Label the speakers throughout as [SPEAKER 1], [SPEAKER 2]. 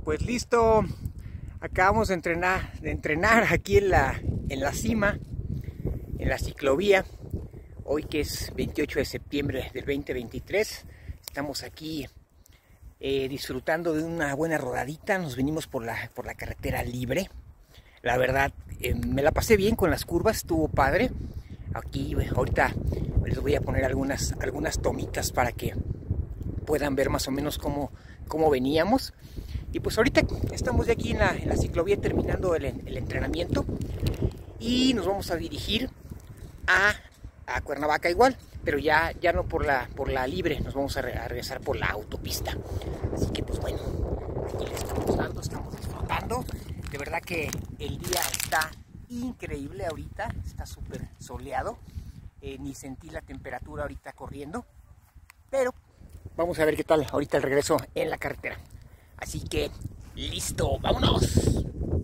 [SPEAKER 1] Pues listo, acabamos de entrenar aquí en la cima, en la ciclovía. Hoy que es 28 de septiembre del 2023, estamos aquí disfrutando de una buena rodadita. Nos venimos por la carretera libre. La verdad, me la pasé bien con las curvas, estuvo padre. Aquí ahorita les voy a poner algunas tomitas para que puedan ver más o menos cómo veníamos. Y pues ahorita estamos ya aquí en la ciclovía terminando el entrenamiento y nos vamos a dirigir a Cuernavaca igual, pero ya no por la libre, nos vamos a regresar por la autopista. Así que pues bueno, aquí les estamos dando, estamos disfrutando. De verdad que el día está increíble ahorita, está súper soleado, ni sentí la temperatura ahorita corriendo, pero vamos a ver qué tal ahorita el regreso en la carretera. Así que, listo, vámonos.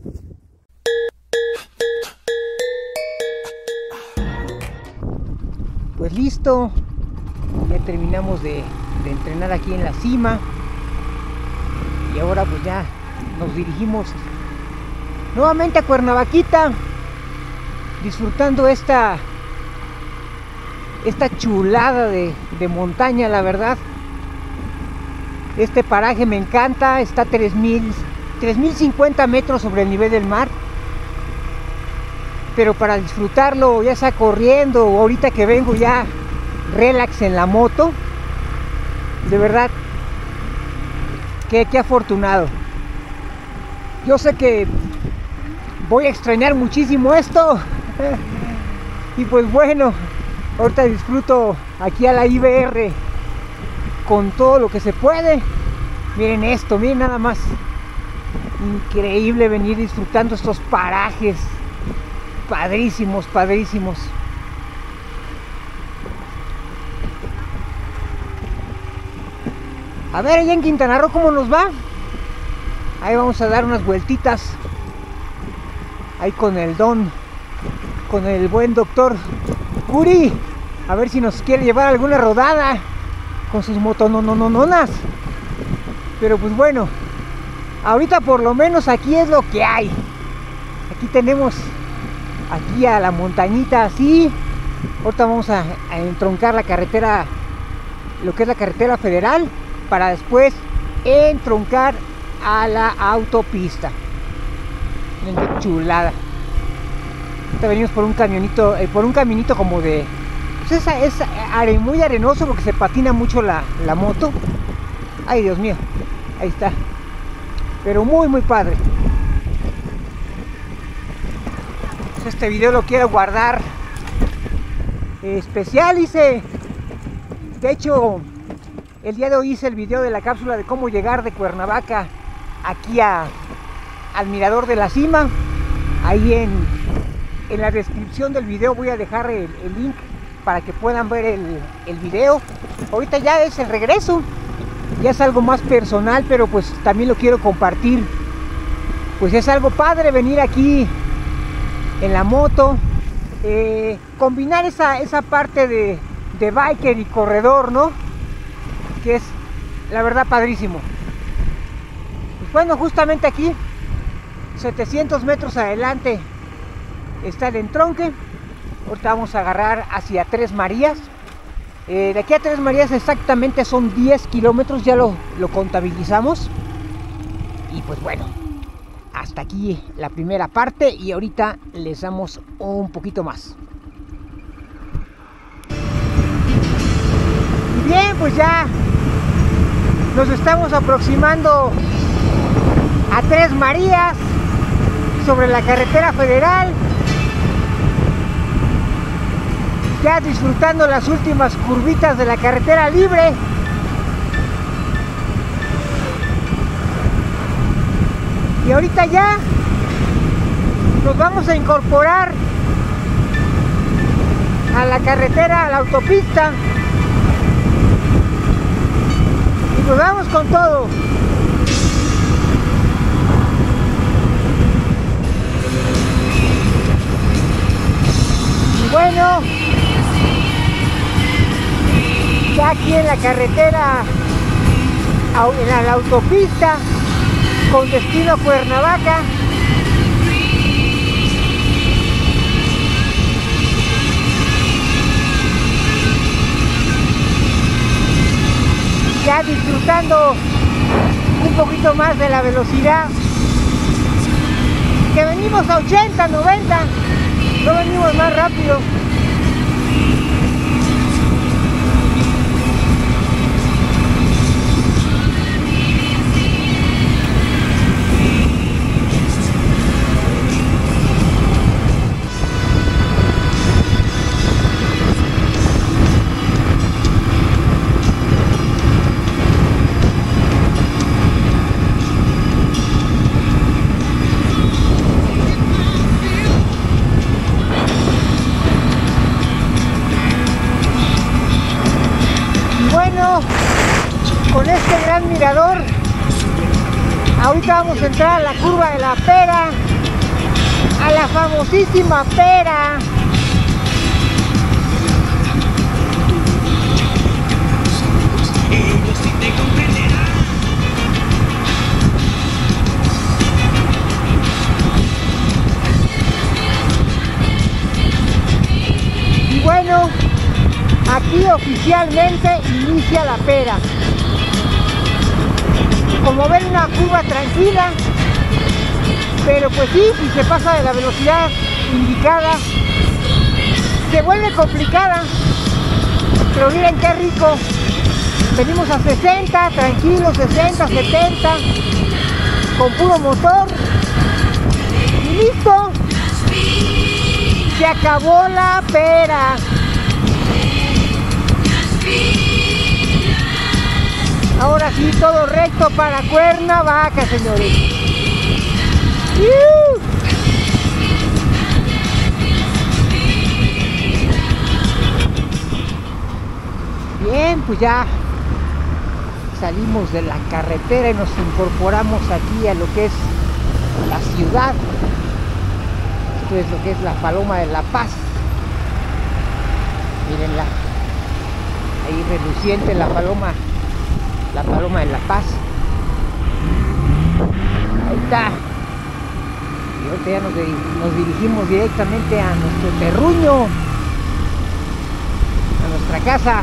[SPEAKER 1] Pues listo, ya terminamos de entrenar aquí en la cima. Y ahora pues ya nos dirigimos nuevamente a Cuernavaquita, disfrutando esta chulada de montaña, la verdad. Este paraje me encanta, está a 3050 metros sobre el nivel del mar. Pero para disfrutarlo, ya sea corriendo o ahorita que vengo ya relax en la moto, de verdad, qué afortunado. Yo sé que voy a extrañar muchísimo esto. Y pues bueno, ahorita disfruto aquí a la IBR con todo lo que se puede. Miren esto, miren nada más. Increíble venir disfrutando estos parajes. Padrísimos, padrísimos. A ver, allá en Quintana Roo, ¿cómo nos va? Ahí vamos a dar unas vueltitas. Ahí con el buen doctor Curi. A ver si nos quiere llevar alguna rodada con sus motononononas. Pero pues bueno, ahorita por lo menos aquí es lo que hay. Aquí tenemos aquí a la montañita así. Ahorita vamos a entroncar la carretera, lo que es la carretera federal, para después entroncar a la autopista. Miren qué chulada. Ahorita venimos por un caminito como de, pues es muy arenoso porque se patina mucho la moto. Ay, Dios mío, ahí está. Pero muy padre. Pues este video lo quiero guardar especial. De hecho, el día de hoy hice el video de la cápsula de cómo llegar de Cuernavaca aquí al mirador de la cima. Ahí en la descripción del video voy a dejar el link para que puedan ver el video. Ahorita ya es el regreso, ya es algo más personal, pero pues también lo quiero compartir. Pues es algo padre venir aquí en la moto, combinar esa parte de biker y corredor, ¿no? Que es la verdad padrísimo. Pues bueno, justamente aquí 700 metros adelante está el entronque. Ahorita vamos a agarrar hacia Tres Marías. De aquí a Tres Marías exactamente son 10 kilómetros, ya lo contabilizamos. Y pues bueno, hasta aquí la primera parte y ahorita les damos un poquito más. Y bien, pues ya nos estamos aproximando a Tres Marías sobre la carretera federal. Ya disfrutando las últimas curvitas de la carretera libre. Y ahorita ya nos vamos a incorporar a la carretera, a la autopista. Y nos vamos con todo. Y bueno, ya aquí en la carretera, en la autopista, con destino a Cuernavaca. Ya disfrutando un poquito más de la velocidad, que venimos a 80, 90, no venimos más rápido. Con este gran mirador, ahorita vamos a entrar a la curva de la Pera, a la famosísima Pera. Y bueno, aquí oficialmente inicia la Pera. Como ven, una curva tranquila, pero pues sí, si se pasa de la velocidad indicada, se vuelve complicada. Pero miren qué rico, venimos a 60, tranquilos, 60, 70, con puro motor, y listo, se acabó la Pera. Ahora sí, todo recto para Cuernavaca, señores. Bien, pues ya salimos de la carretera y nos incorporamos aquí a lo que es la ciudad. Esto es lo que es la Paloma de la Paz. Mírenla, ahí reluciente la paloma de la Paz. Ahí está. Y ahorita ya nos dirigimos directamente a nuestro terruño, a nuestra casa,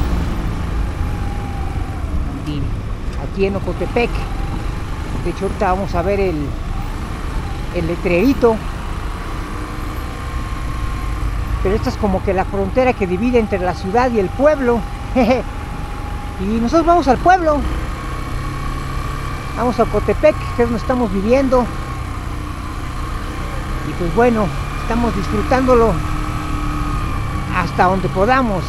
[SPEAKER 1] y aquí en Ocotepec. De hecho, ahorita vamos a ver el letrerito. Pero esta es como que la frontera que divide entre la ciudad y el pueblo. Y nosotros vamos al pueblo, vamos a Ocotepec, que es donde estamos viviendo. Y pues bueno, estamos disfrutándolo hasta donde podamos.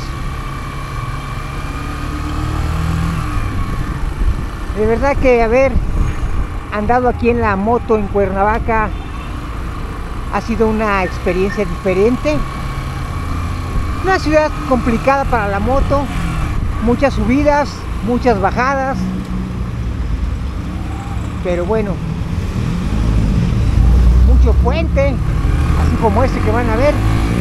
[SPEAKER 1] De verdad que haber andado aquí en la moto en Cuernavaca ha sido una experiencia diferente. Una ciudad complicada para la moto, muchas subidas, muchas bajadas, pero bueno, mucho puente, así como este que van a ver.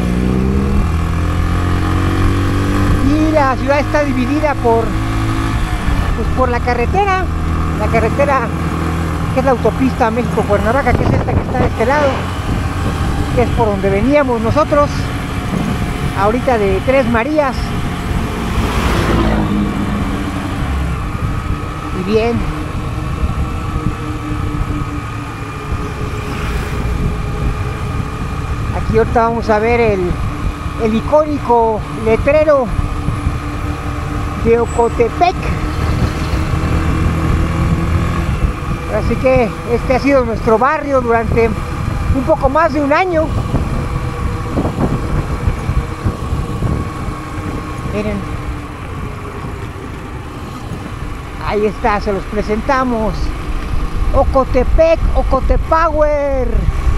[SPEAKER 1] Y la ciudad está dividida por la carretera que es la autopista México-Cuernavaca, que es esta que está de este lado, que es por donde veníamos nosotros ahorita de Tres Marías. Y bien, aquí ahorita vamos a ver el icónico letrero de Ocotepec. Así que este ha sido nuestro barrio durante un poco más de un año. Miren, ahí está, se los presentamos. Ocotepec, Ocotepower.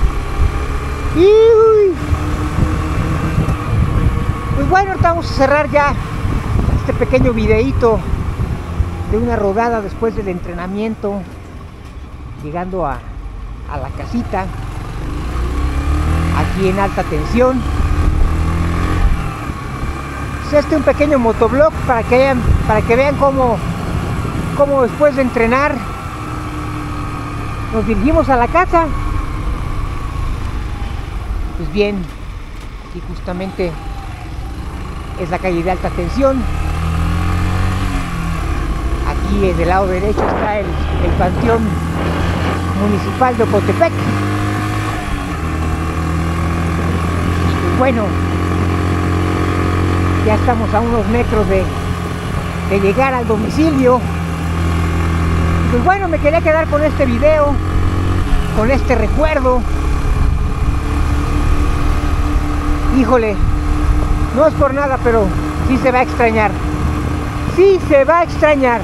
[SPEAKER 1] Pues bueno, ahorita vamos a cerrar ya este pequeño videíto de una rodada después del entrenamiento, llegando a la casita aquí en alta tensión. Es un pequeño motovlog para que vean cómo después de entrenar nos dirigimos a la casa. Pues bien, aquí justamente es la calle de alta tensión. Aquí del lado derecho está el panteón municipal de Ocotepec. Y pues bueno, ya estamos a unos metros de llegar al domicilio. Y pues bueno, me quería quedar con este video, con este recuerdo. Híjole, no es por nada, pero sí se va a extrañar. Sí se va a extrañar.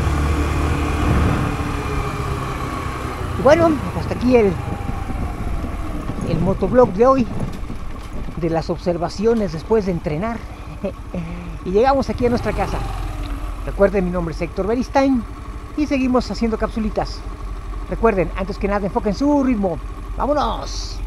[SPEAKER 1] Y bueno, hasta aquí el motoblog de hoy, de las observaciones después de entrenar. Y llegamos aquí a nuestra casa. Recuerden, mi nombre es Héctor Beristain y seguimos haciendo capsulitas. Recuerden, antes que nada, enfoquen su ritmo. ¡Vámonos!